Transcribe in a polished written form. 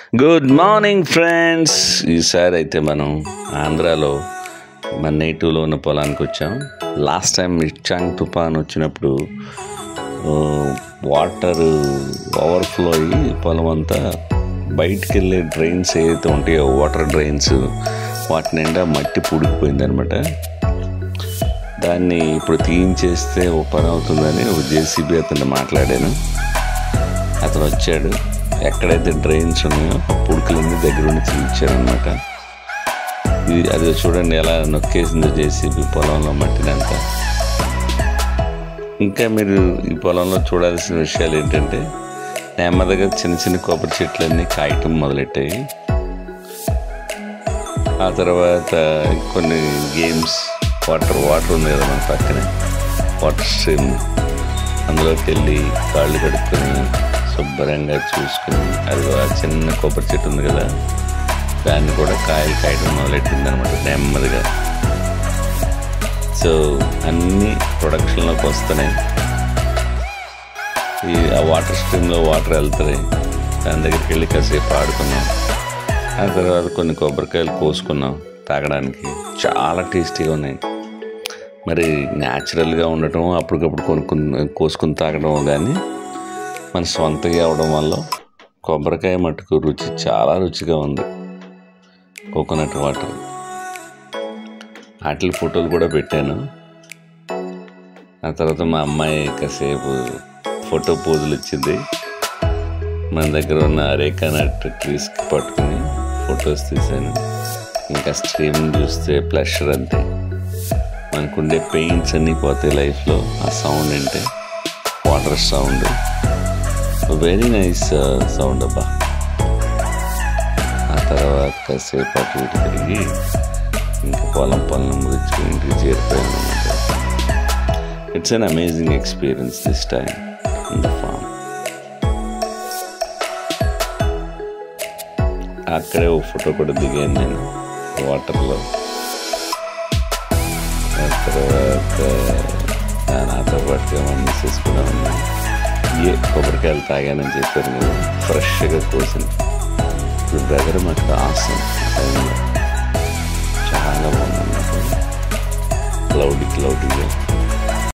Good morning friends. ఈసారి అయితే మనం ఆంధ్రాలో మన నేటివ్లో ఉన్న పొలానికి వచ్చాం. లాస్ట్ టైం మిర్చాంగ్ తుఫాన్ వచ్చినప్పుడు వాటర్ ఓవర్ఫ్లో అయ్యి పొలం అంతా బయటికి వెళ్ళే డ్రైన్స్ ఏదైతే ఉంటాయో వాటర్ డ్రైన్స్ వాటి నిండా మట్టి పూడికిపోయిందనమాట. దాన్ని ఇప్పుడు తీయించేస్తే ఓ పని అవుతుందని ఒక జేసీబీ అతను మాట్లాడాను. అతను వచ్చాడు, ఎక్కడైతే డ్రైన్స్ ఉన్నాయో ఆ పుడుకులన్నీ దగ్గరుండి తీయించారనమాట. ఇది అది చూడండి ఎలా నొక్కేసిందో జేసీబీ పొలంలో మట్టినంతా. ఇంకా మీరు ఈ పొలంలో చూడాల్సిన విషయాలు ఏంటంటే, నెమ్మదిగా చిన్న చిన్న కొబ్బరి చెట్లన్నీ కాయటం మొదలెట్టాయి. ఆ తర్వాత కొన్ని గేమ్స్, వాటర్ ఉంది కదా మన పక్కనే, వాటర్ స్ట్రీమ్, అందులోకి వెళ్ళి కాళ్ళు కడుక్కొని శుభ్రంగా చూసుకుని, అది ఆ చిన్న కొబ్బరి చెట్టు ఉంది కదా దాన్ని కూడా కాయలు కాయడం మొదలెట్టింది అనమాట నెమ్మదిగా. సో అన్నీ ప్రొడక్షన్లోకి వస్తున్నాయి. ఆ వాటర్ స్ట్రీమ్లో వాటర్ వెళ్తున్నాయి. దాని దగ్గరికి వెళ్ళి కాసేపు ఆడుకున్నాం. ఆ తర్వాత కొన్ని కొబ్బరికాయలు కోసుకున్నాం తాగడానికి. చాలా టేస్టీగా ఉన్నాయి. మరి న్యాచురల్గా ఉండటం, అప్పటికప్పుడు కోసుకుని తాగడం కానీ మన సొంతగా అవడం వల్ల కొబ్బరికాయ మట్టుకు రుచి చాలా రుచిగా ఉంది. కోకోనట్ వాటర్ వాటి ఫోటోలు కూడా పెట్టాను. ఆ తర్వాత మా అమ్మాయి కాసేపు ఫోటో పోజులు ఇచ్చింది. మన దగ్గర ఉన్న అరేకానట్ ట్రీస్కి పట్టుకుని ఫొటోస్ తీశాను. ఇంకా స్ట్రీమ్ చూస్తే ప్లెషర్ అంతే. మనకుండే పెయిన్స్ అన్నీ పోతాయి లైఫ్లో. ఆ సౌండ్ అంటే water sound, very nice sound అబ్బా. ఆ తర్వాత కాసేపు అటు ఇటు తిరిగి ఇంకా పొలం ముగించుకుని ఇంటికి చేరిపోయాను అనమాట. It's an amazing experience this time in the farm. అక్కడే ఒక ఫోటో కూడా దిగాను నేను వాటర్లో. ఆ తర్వాత నాతో పాటుగా మా మిస్సెస్ కూడా ఉన్నాయి. కొబ్బరికాయలు తాగానని చెప్పారు కదా, ఫ్రెష్గా కోసింది. ఇప్పుడు వెదర్ మాకు ఆసం టైంలో చాలా బాగుంది అన్నమాట. క్లౌడీగా